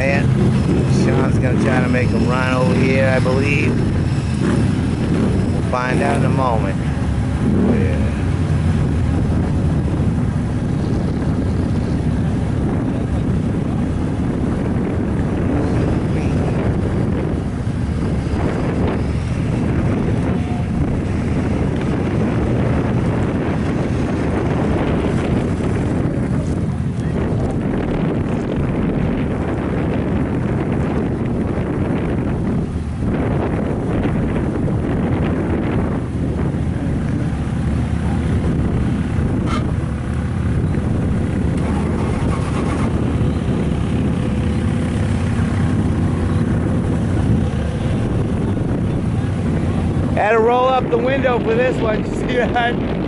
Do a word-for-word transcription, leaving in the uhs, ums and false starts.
there. Sean's gonna try to make him run over here, I believe. We'll find out in a moment. Yeah. Had to roll up the window for this one, you see that?